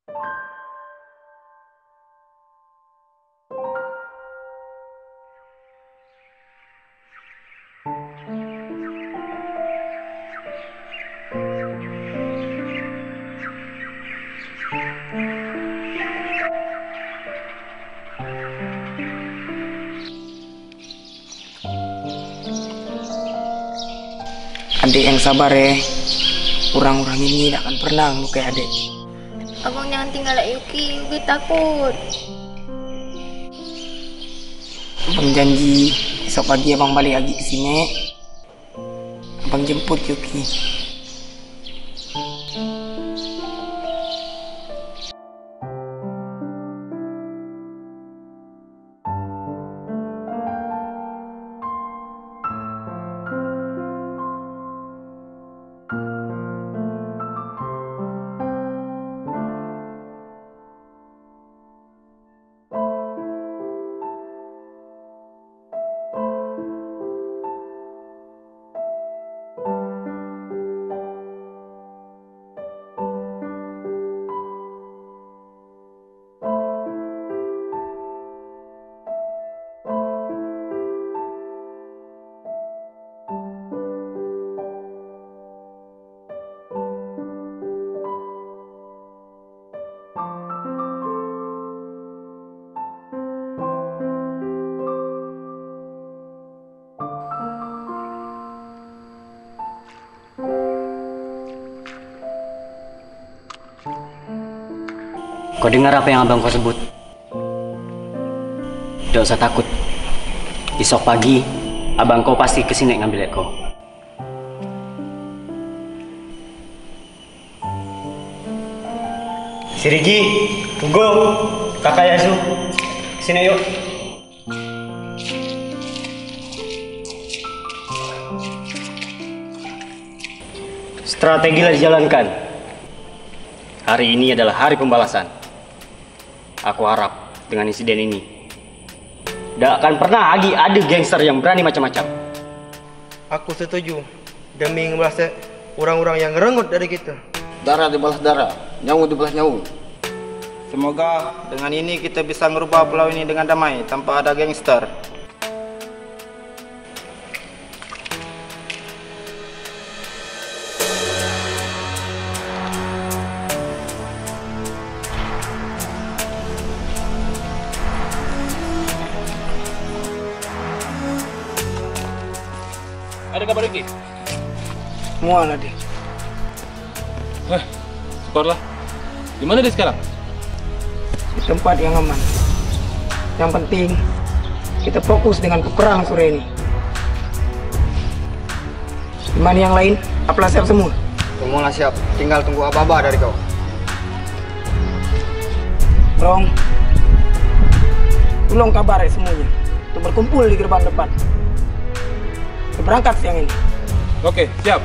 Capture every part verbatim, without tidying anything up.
Adik yang sabar ya. Orang-orang ini tidak akan pernah melukai adik. Abang jangan tinggal Yuki, Yuki takut. Abang janji besok pagi abang balik lagi ke sini. Abang jemput Yuki. Kau dengar apa yang abang kau sebut? Tidak usah takut. Besok pagi, abang kau pasti kesini ngambil kau. Si Rigi, Hugo, Kakak Yasu, sini yuk. Strategilah dijalankan. Hari ini adalah hari pembalasan. Aku harap dengan insiden ini tidak akan pernah lagi ada gangster yang berani macam-macam. Aku setuju. Demi membalas orang-orang yang ngerengut dari kita. Darah dibalas darah, nyawa dibalas nyawa. Semoga dengan ini kita bisa merubah pulau ini dengan damai tanpa ada gangster. Ada kabar lagi? Semua lah dia. Eh, syukurlah. Di mana dia sekarang? Di tempat yang aman. Yang penting kita fokus dengan peperang sore ini. Gimana yang lain? Apalah siap semua? Semuanya siap. Tinggal tunggu apa-apa dari kau. Bro, tolong kabar ya semuanya untuk berkumpul di gerbang depan. Kita berangkat siang ini. Oke, siap.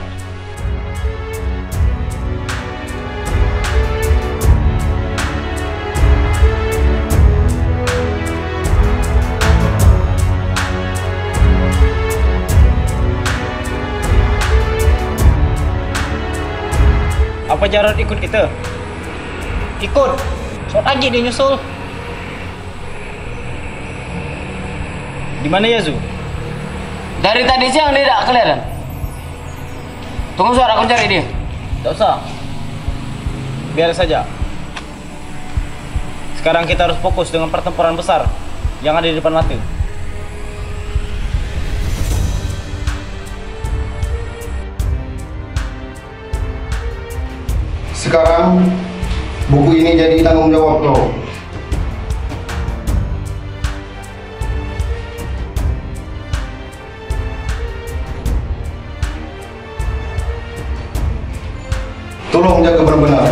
Apa Jarod ikut kita? Ikut. Sok lagi dia nyusul. Di mana ya, Zu? Dari tadi siang dia tidak kelihatan. Tunggu suara aku cari dia. Tidak usah. Biar saja. Sekarang kita harus fokus dengan pertempuran besar yang ada di depan mata. Sekarang buku ini jadi tanggung jawab lo. Tolong jaga benar-benar.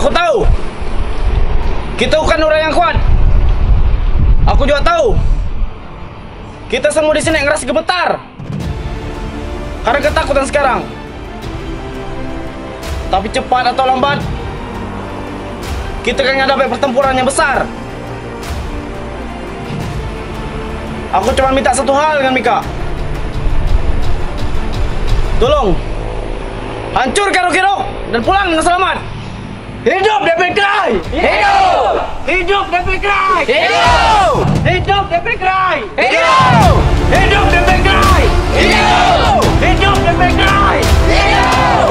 Aku tahu. Kita bukan orang yang kuat. Aku juga tahu. Kita semua di sini ngerasa gemetar karena ketakutan sekarang. Tapi cepat atau lambat, kita akan menghadapi pertempuran yang besar. Aku cuma minta satu hal dengan Mika. Tolong hancurkan Rocky Rock dan pulang dengan selamat. Hidup Devil Cry! Hidup! Hidup Devil Cry! Hidup! Hidup Devil Cry! Hidup! Hidup Devil Cry! Hidup! Hidup Devil Cry! Hidup!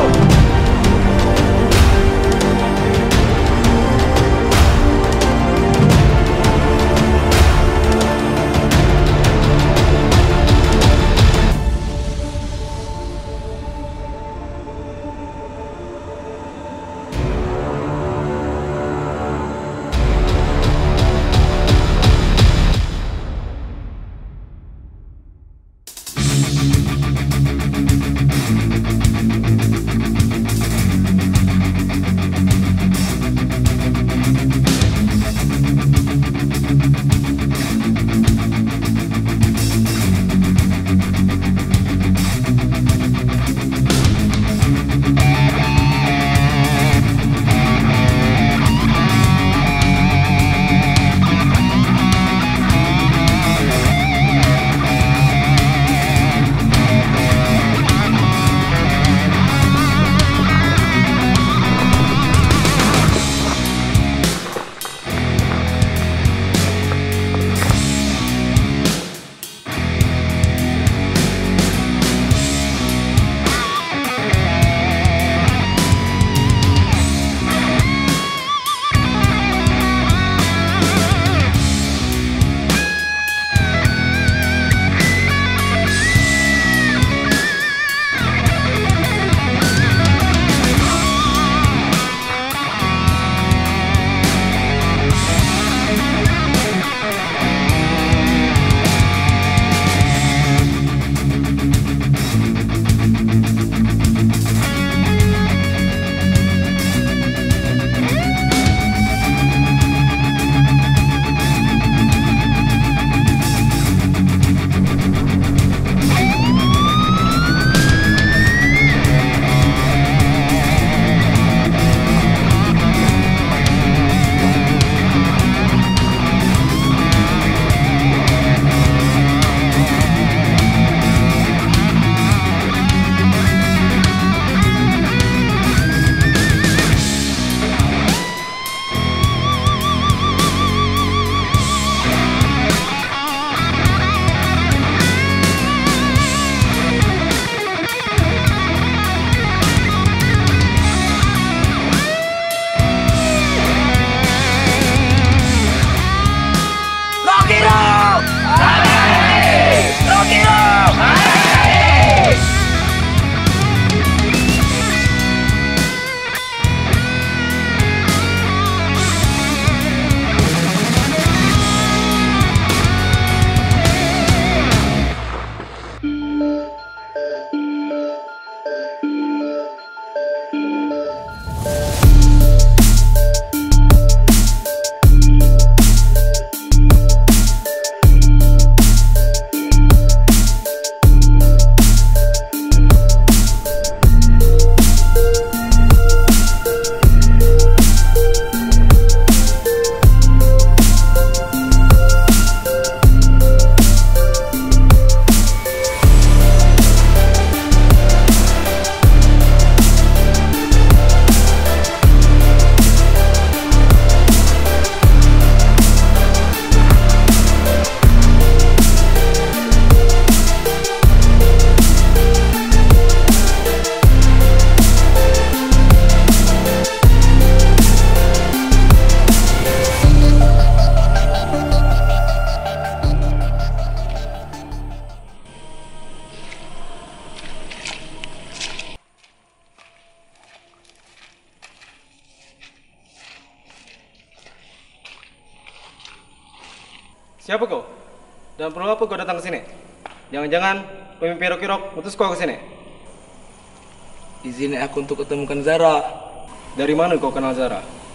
Siapa kau? Dan perlu apa kau datang ke sini? Jangan-jangan pemimpin Rocky Rock utus kau ke sini? Izin aku untuk ketemukan Zara. Dari mana kau kenal Zara?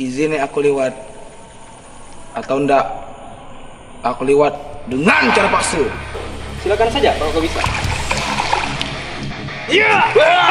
izinnya aku lewat atau enggak aku lewat dengan cara paksa. Silakan saja kalau kau bisa. Iya.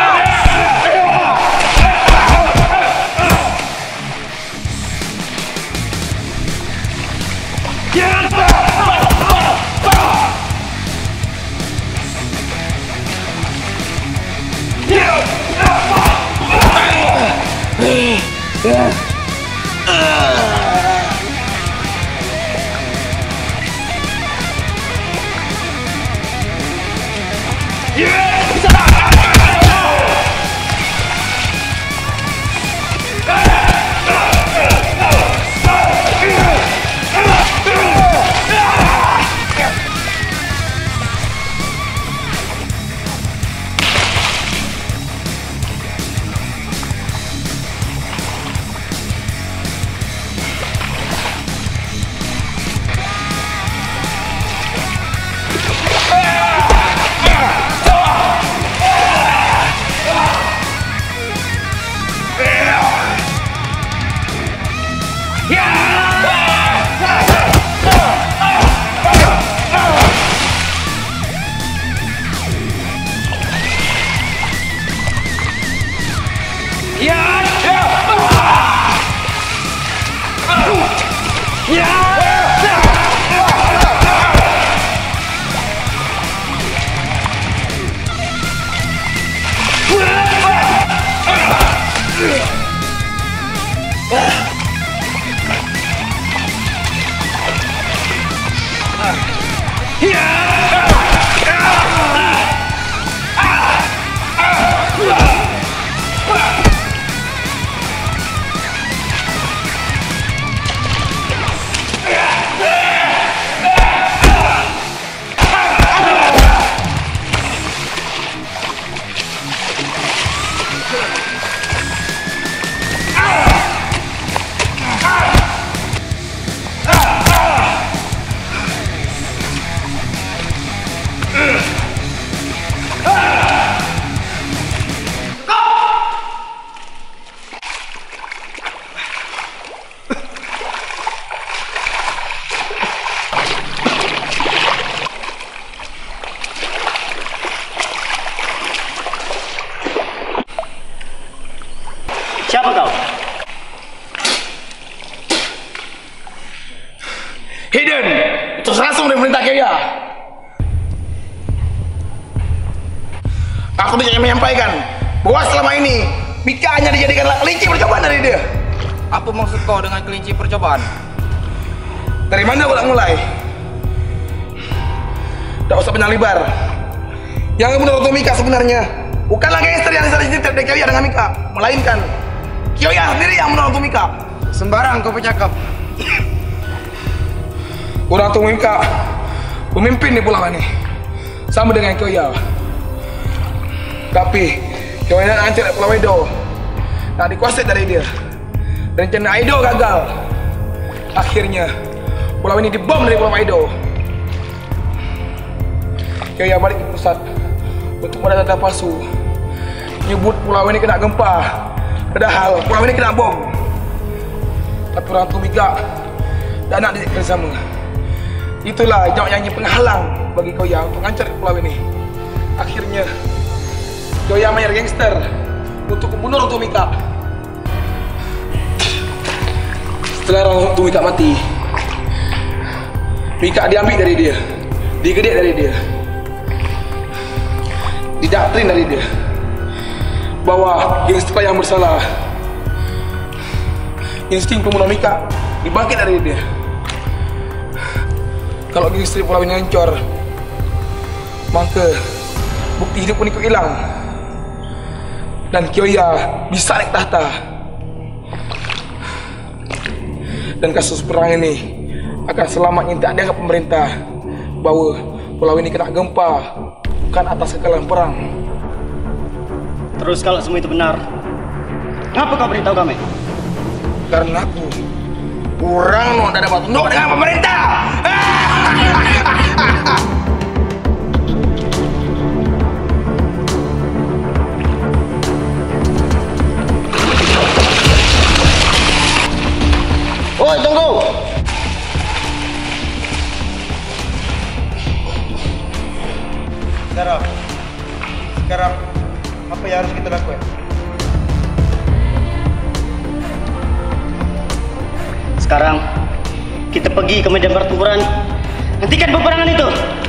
Siapa kau? Hidden, itu langsung dari perintah Kaya. Aku tidak menyampaikan bahwa selama ini Mika hanya dijadikan kelinci percobaan dari dia. Apa maksud kau dengan kelinci percobaan? Dari mana aku nak mulai? Tak usah banyak lebar. Yang menurut Mika sebenarnya bukanlah gangster yang saling titip dari Kaya dengan Mika, melainkan Kaya sendiri yang menurut Mika. Sembarang kau bercakap. Orang tua Mika pemimpin di pulau ini sama dengan Kaya. Tapi Kaya nak hancur pulau Edo, nak dikuasai dari dia. Rencana Edo gagal. Akhirnya pulau ini dibom dari pulau Edo. Kaya balik ke pusat untuk mendata palsu, nyebut pulau ini kena gempa, padahal pulau ini kena bom. Tapi orang tua Mika dan anak didik bersama. Itulah nyanyi penghalang bagi Kaya untuk menghancur pulau ini. Akhirnya Kaya mayar gangster untuk membunuh orang tua Mika. Setelah orang tua Mika mati, Mika diambil dari dia, digedek dari dia, didoktrin dari dia bahwa gangster yang bersalah. Insting pembunuh Mika dibangkit dari dia. Kalau gangster pulau ini hancur, maka bukti hidup pun ikut hilang dan Kaya bisa naik tahta. Dan kasus perang ini akan selamanya tak dianggap pemerintah bahwa pulau ini kena gempa bukan atas kekalahan perang. Terus kalau semua itu benar, ngapa kau beritahu kami? Karena aku kurang mau ada tunduk dengan pemerintah. Sekarang, apa yang harus kita lakukan? Sekarang kita pergi ke medan pertempuran. Hentikan peperangan itu.